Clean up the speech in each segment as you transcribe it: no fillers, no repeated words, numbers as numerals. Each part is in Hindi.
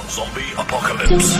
Zombie apocalypse.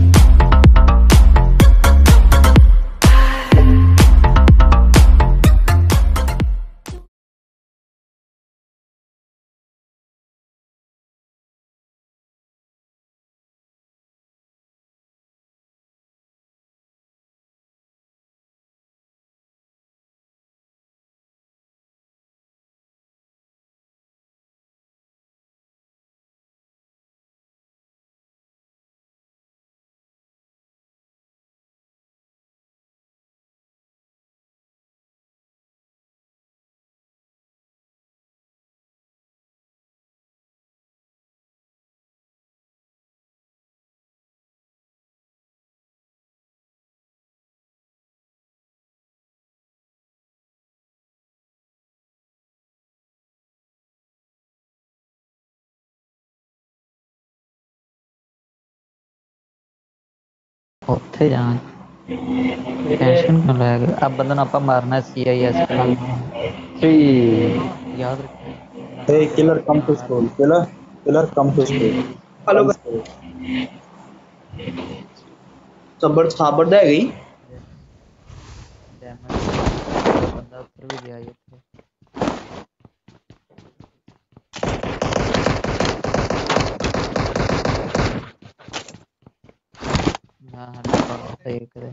ਉੱਥੇ ਜਾਣ ਟੈਨਸ਼ਨ ਕਿਉਂ ਲੈ ਗਏ अब बंदा आपा मारना CIS याद रखिए Hey, killer, come to school. Killer, come to school. Hello Come school. सबर खबर है गई बंदा उधर भी गया थे हाँ हाँ सही करे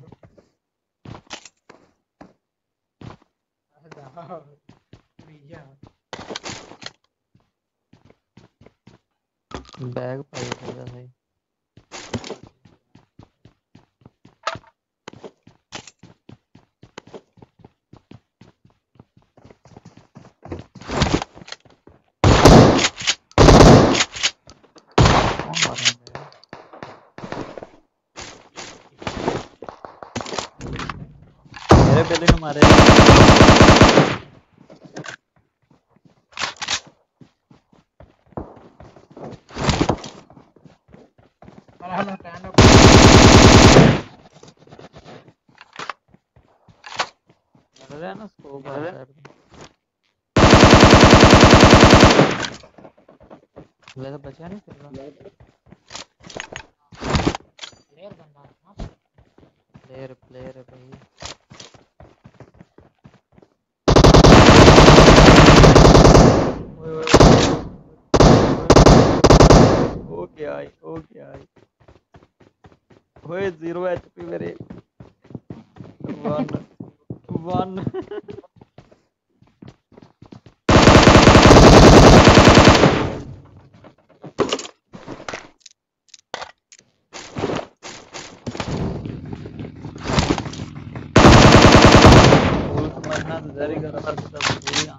बैग पाई सकता सही मेरे पहले ने मारे ना स्कोप वैसे बचा नहीं कर रहा प्लेयर है भाई ओ क्या ओए 0 HP मेरे 1 मरना तो जारी कर रहा था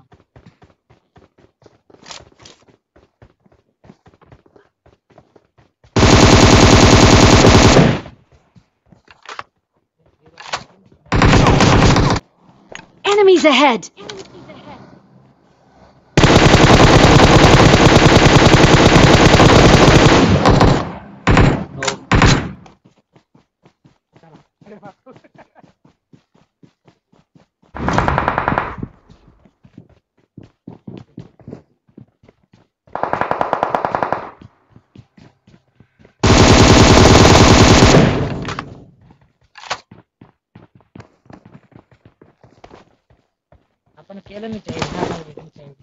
Enemies ahead! अपन अकेले नहीं चाहिए ना रेटिंग चाहिए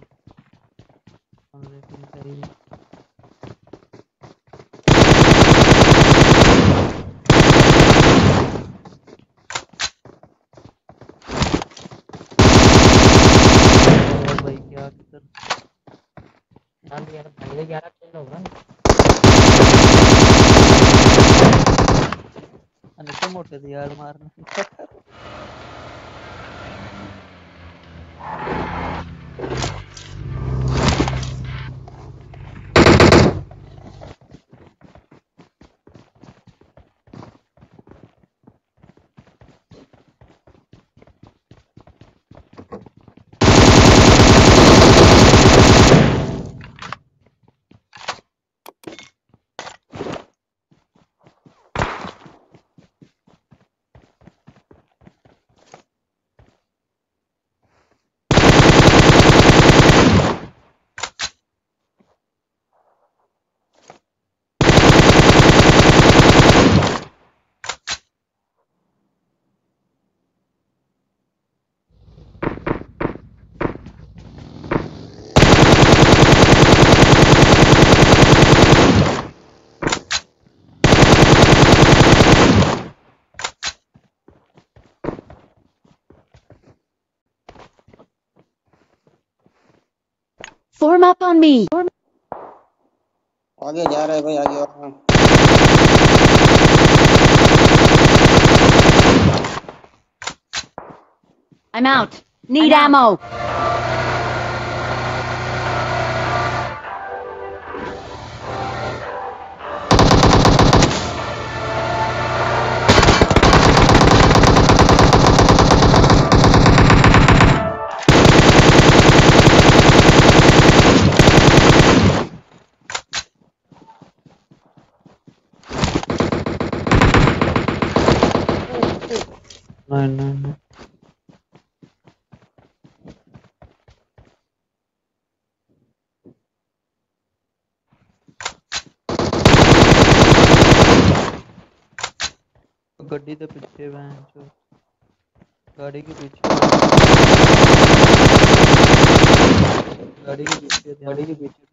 भाई क्या किधर यार पहले 11 किल होगा अनके मोटे थे यार मारना Form up on me. आगे जा रहा है भाई, आगे और। I'm out. Need ammo. नहीं नहीं नहीं गड्डी के पीछे वैन जो गाड़ी के पीछे गाड़ी के पीछे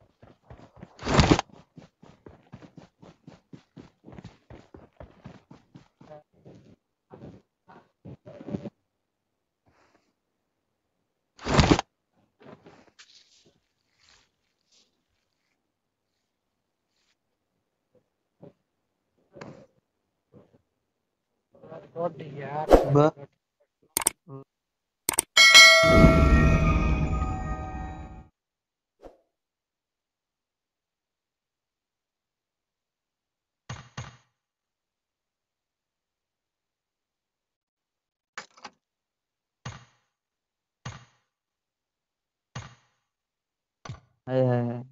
बहुत यार बस है